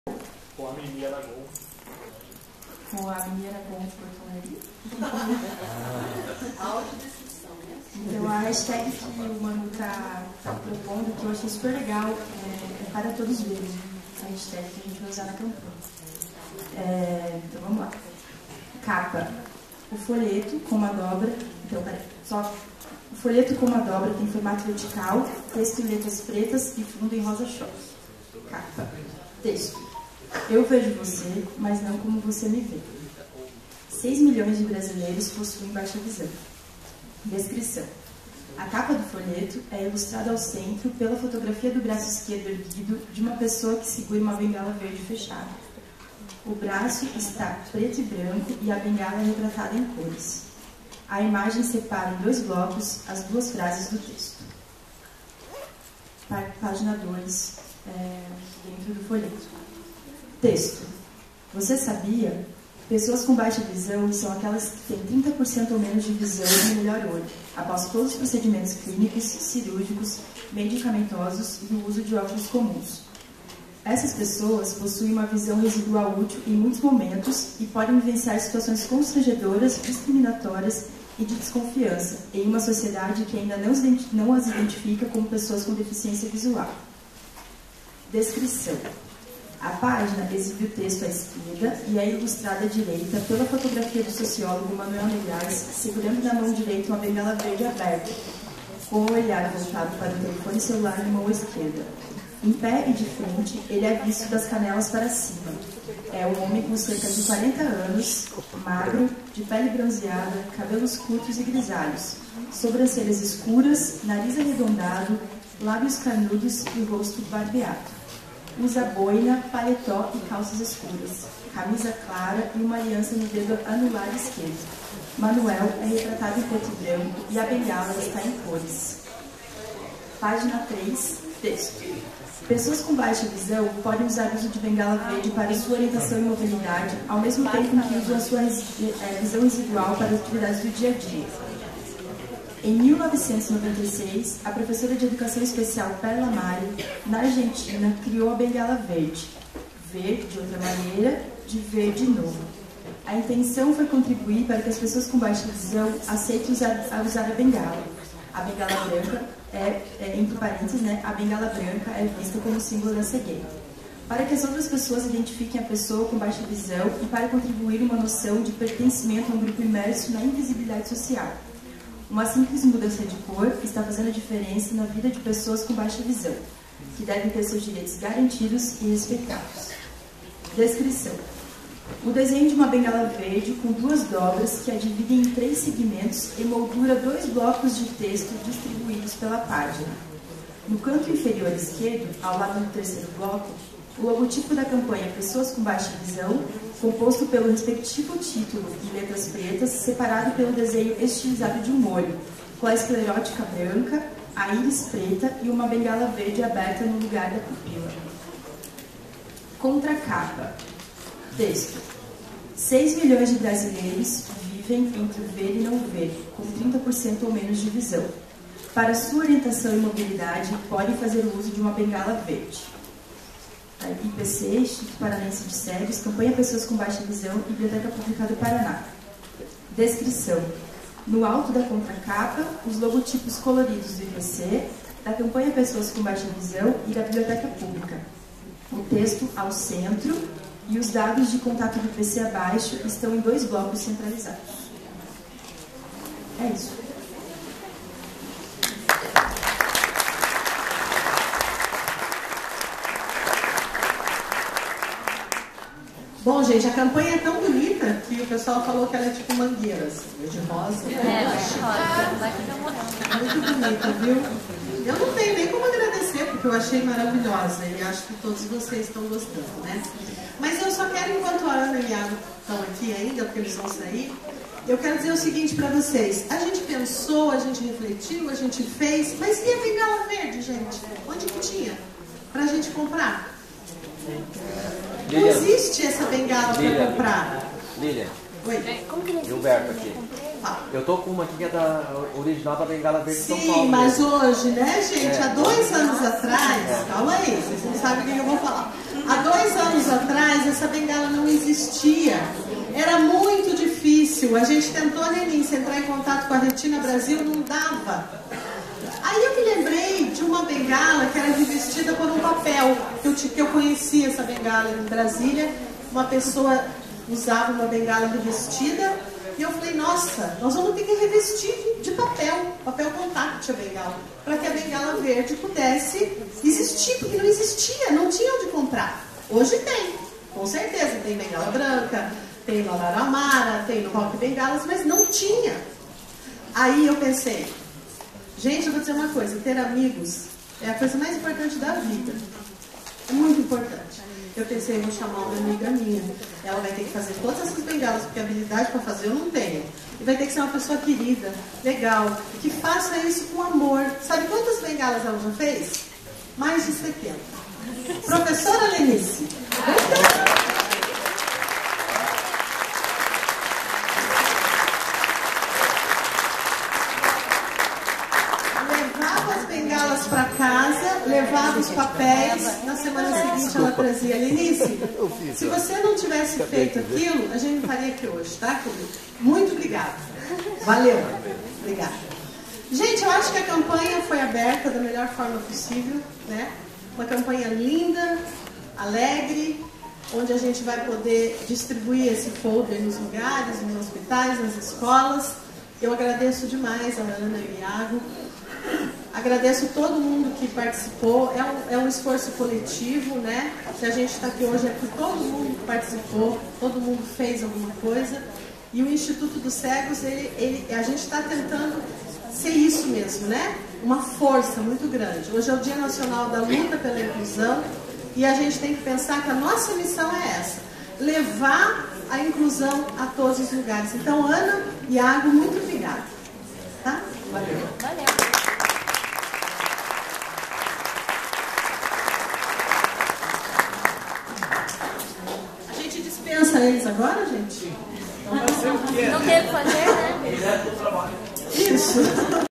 Com a Mimi Aragon. Com a Mimi Aragon de Porto Alegre. Audiodescrição, né? Então a hashtag que o Manu tá propondo, que eu achei super legal, é para todos verem. A hashtag que a gente vai usar na campanha. Então vamos lá. Capa. O folheto com uma dobra. Então, peraí, só. O folheto com uma dobra tem formato vertical, texto em letras pretas e fundo em rosa choque. Capa. Texto. Eu vejo você, mas não como você me vê. 6 milhões de brasileiros possuem baixa visão. Descrição. A capa do folheto é ilustrada ao centro pela fotografia do braço esquerdo erguido de uma pessoa que segura uma bengala verde fechada. O braço está preto e branco e a bengala é retratada em cores. A imagem separa em 2 blocos as 2 frases do texto. Página 2, dentro do folheto. Texto. Você sabia? Pessoas com baixa visão são aquelas que têm 30% ou menos de visão no melhor olho, após todos os procedimentos clínicos, cirúrgicos, medicamentosos e o uso de óculos comuns. Essas pessoas possuem uma visão residual útil em muitos momentos e podem vivenciar situações constrangedoras, discriminatórias e de desconfiança em uma sociedade que ainda não as identifica como pessoas com deficiência visual. Descrição. A página exibe o texto à esquerda e é ilustrada à direita pela fotografia do sociólogo Manuel Negrais, segurando na mão direita uma bengala verde aberta, com o olhar voltado para o telefone celular na mão esquerda. Em pé e de frente, ele é visto das canelas para cima. É um homem com cerca de 40 anos, magro, de pele bronzeada, cabelos curtos e grisalhos, sobrancelhas escuras, nariz arredondado, lábios carnudos e rosto barbeado. Usa boina, paletó e calças escuras, camisa clara e uma aliança no dedo anular esquerdo. Manuel é retratado em preto e branco e a bengala está em cores. Página 3, texto. Pessoas com baixa visão podem usar o uso de bengala verde para sua orientação e mobilidade, ao mesmo tempo que usam a sua visão residual para as atividades do dia a dia. Em 1996, a professora de Educação Especial Perla Mari, na Argentina, criou a bengala verde. Ver de outra maneira, de ver de novo. A intenção foi contribuir para que as pessoas com baixa visão aceitem usar a bengala. A bengala branca entre parênteses, a bengala branca é vista como símbolo da cegueira. Para que as outras pessoas identifiquem a pessoa com baixa visão e para contribuir uma noção de pertencimento a um grupo imerso na invisibilidade social. Uma simples mudança de cor está fazendo a diferença na vida de pessoas com baixa visão, que devem ter seus direitos garantidos e respeitados. Descrição. O desenho de uma bengala verde com 2 dobras que a dividem em 3 segmentos emoldura 2 blocos de texto distribuídos pela página. No canto inferior esquerdo, ao lado do terceiro bloco, o logotipo da campanha Pessoas com Baixa Visão, composto pelo respectivo título em letras pretas, separado pelo desenho estilizado de um olho, com a esclerótica branca, a íris preta e uma bengala verde aberta no lugar da pupila. Contracapa. Texto. 6 milhões de brasileiros vivem entre ver e não ver, com 30% ou menos de visão. Para sua orientação e mobilidade, podem fazer uso de uma bengala verde. IPC, Instituto Paranense de Cegos, Campanha Pessoas com Baixa Visão e Biblioteca Pública do Paraná. Descrição. No alto da contracapa, os logotipos coloridos do IPC, da Campanha Pessoas com Baixa Visão e da Biblioteca Pública. O texto ao centro e os dados de contato do IPC abaixo estão em 2 blocos centralizados. É isso. Bom, gente, a campanha é tão bonita que o pessoal falou que ela é tipo mangueiras. De rosa. Muito bonita, viu? Eu não tenho nem como agradecer, porque eu achei maravilhosa e acho que todos vocês estão gostando, né? Mas eu só quero, enquanto a Ana e a Iago estão aqui ainda, porque eles vão sair, eu quero dizer o seguinte para vocês. A gente pensou, a gente refletiu, a gente fez, mas e a bengala verde, gente? Onde que tinha? Pra gente comprar? Não existe essa bengala para comprar. Lilian. Oi. Gilberto aqui. Eu tô com uma aqui que é da original da bengala verde de São Paulo. Sim, mas hoje, né, gente? Há 2 anos atrás, calma aí, vocês não sabem o que eu vou falar. Há 2 anos atrás, essa bengala não existia. Era muito difícil. A gente tentou, Lenice, entrar em contato com a Retina Brasil, não dava. Aí eu me lembrei de uma bengala que era revestida por um papel, que eu conhecia essa bengala em Brasília. Uma pessoa usava uma bengala revestida, e eu falei, nossa, nós vamos ter que revestir de papel contact a bengala, para que a bengala verde pudesse existir, porque não existia, não tinha onde comprar. Hoje tem, com certeza, tem bengala branca, tem no Laramara, tem no Rock Bengalas, mas não tinha. Aí eu pensei, gente, eu vou dizer uma coisa, ter amigos é a coisa mais importante da vida. É muito importante. Eu pensei, vou chamar uma amiga minha. Ela vai ter que fazer todas essas bengalas, porque habilidade para fazer eu não tenho. E vai ter que ser uma pessoa querida, legal, que faça isso com amor. Sabe quantas bengalas ela já fez? Mais de 70. Professora Lenice. Levava as bengalas para casa, levava os papéis, na semana seguinte ela trazia. Lenice, se você não tivesse feito aquilo, a gente não estaria aqui hoje, tá? Muito obrigada. Valeu. Obrigada. Gente, eu acho que a campanha foi aberta da melhor forma possível, né? Uma campanha linda, alegre, onde a gente vai poder distribuir esse folder nos lugares, nos hospitais, nas escolas. Eu agradeço demais a Ana e o Iago. Agradeço todo mundo que participou. É um esforço coletivo, né? Se a gente está aqui hoje é porque todo mundo participou, todo mundo fez alguma coisa. E o Instituto dos Cegos, a gente está tentando ser isso mesmo, né? Uma força muito grande. Hoje é o Dia Nacional da Luta pela Inclusão e a gente tem que pensar que a nossa missão é essa: levar a inclusão a todos os lugares. Então, Ana e Iago, muito obrigada. Tá? Valeu. Valeu. A gente dispensa eles agora, gente? Não teve que fazer, né? Isso.